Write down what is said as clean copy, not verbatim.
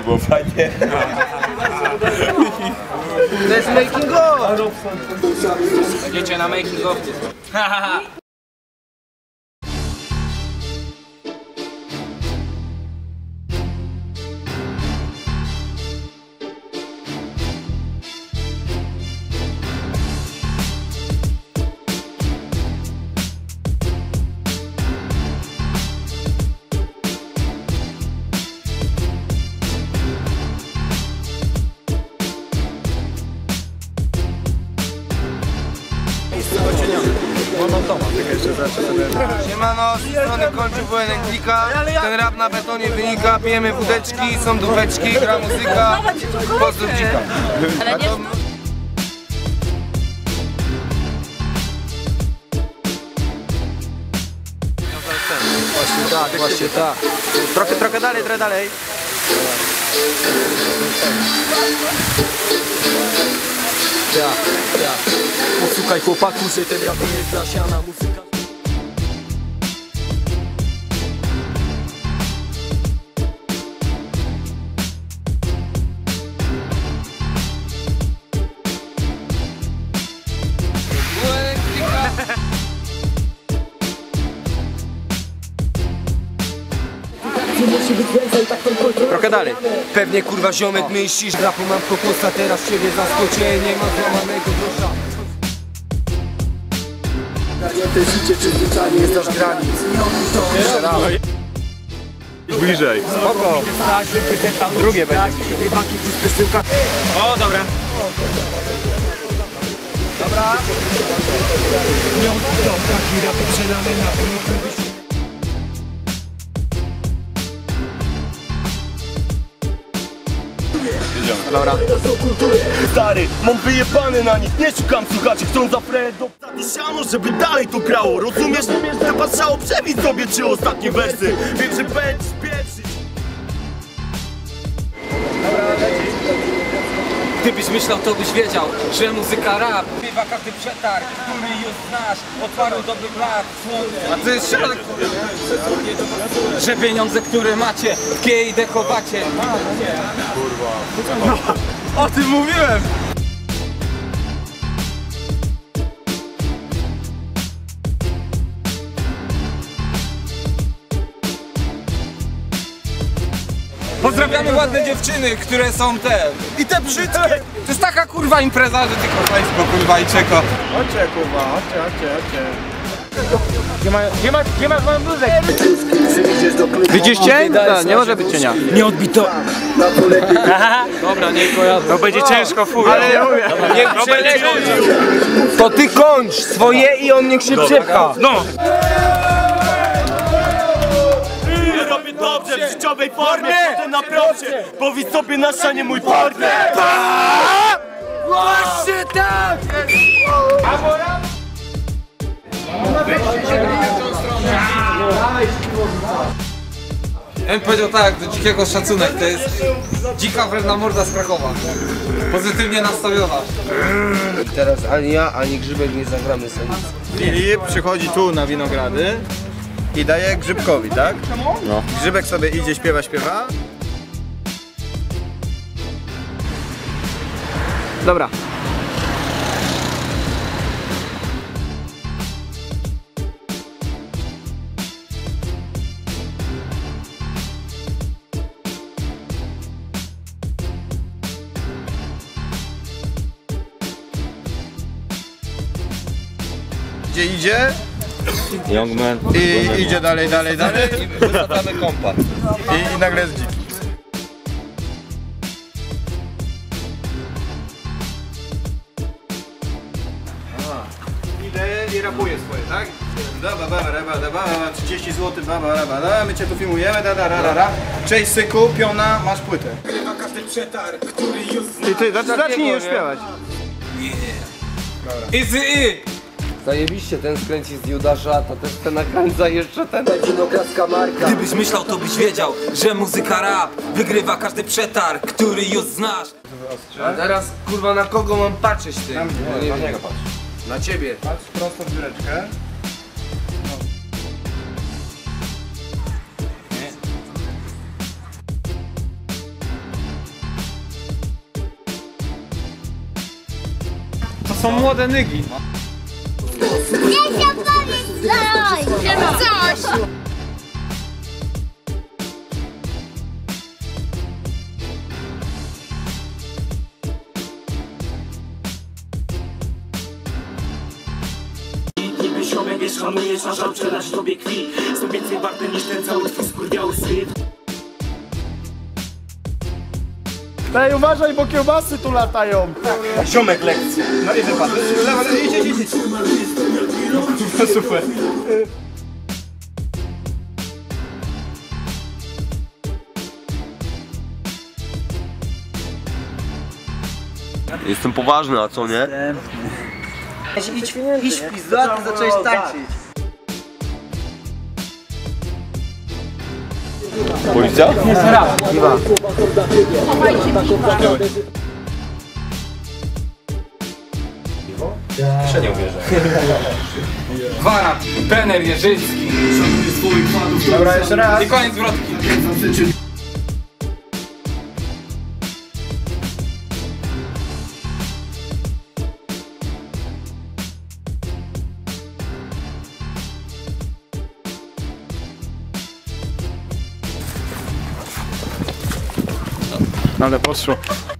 było fajnie. To jest making of! Będziecie na making of. Siemano, z strony kończy WNK. Ten rap na betonie wynika, pijemy wódeczki, są dupeczki, gra muzyka. Pozdrów dzika. Właśnie tak. Trochę dalej, trochę dalej. Posłuchaj chłopaku, że ten rap jest zasiana muzyka. Trochę dalej. Pewnie kurwa ziomek myślisz, rapu mam kokosa, teraz ciebie zaskoczę, nie ma złamanego grosza. Te życie czy zwyczajnie jest aż granic. Bliżej. Spoko. Drugie będzie. O, dobra. Dobra. Stary, mam wyjebany na nich, nie szukam słuchaczy, chcą za Fredo. Siano, żeby dalej to grało, rozumiesz? Wypatrzało, przebij sobie 3 ostatnie wersy. Wiem, że będziesz pierwszy. Gdybyś myślał, to byś wiedział, że muzyka rap wygrywa każdy przetarg, który już znasz, od paru dobrych lat. A to jest środek, że pieniądze, które macie, w GID chowacie. Kurwa. O tym mówiłem! Pozdrawiamy ładne dziewczyny, które są te i te brzydkie. To jest taka kurwa impreza, że tylko Facebook kurwa i czeko. Chodźcie kurwa, chodźcie. Gdzie masz moją bluzę? Widzisz cień? Tak, nie może być cienia. Nie odbito. Dobra, nie pojadę. To będzie ciężko, fuj. Ale niech przeleci. To ty kończ swoje i on niech się przepcha. No! Robię dobrze w życiowej formie, potem na procie. Powiedz sobie na ścianie mój partner. Właśnie tak! Ja bym powiedział tak, do dzikiego szacunek, to jest dzika wredna morda z Krakowa. Pozytywnie nastawiona. Teraz ani ja, ani Grzybek nie zagramy sobie. Filip przychodzi tu na Winogrady i daje Grzybkowi, tak? No. Grzybek sobie idzie, śpiewa. Dobra. Gdzie idzie? Youngman. I idzie dalej. I wystawiamy kompa. I nagle jest dziki. Idę i rapuję swoje, tak? 30 zł, my cię tu filmujemy, Cześć syku, piona, masz płytę. Ty, zacznij już śpiewać. Easy! Zajebiście, ten skręci z Judasza, to też ten nakręca jeszcze ten winogradzka marka. Gdybyś myślał, to byś wiedział, że muzyka rap wygrywa każdy przetarg, który już znasz. A teraz kurwa na kogo mam patrzeć ty? Na niego patrz. Na ciebie. Patrz prosto w dziureczkę. są młode nygi. Coś! Niby ziomek, wiesz, szanujesz, aż przelać tobie krwi. Są więcej warte niż ten cały twój skurwiały syf. Ej, uważaj, bo kiełbasy tu latają. Ziomek lekcje. No i wypadł. Lewa, idź. No super. Jestem poważny, a co nie? Idź w pizdu, a ty zacząłeś tańczyć. Policja? Gwarant, trener Jerzyński. Dobra, jeszcze raz. I koniec zwrotki. Ale poszło.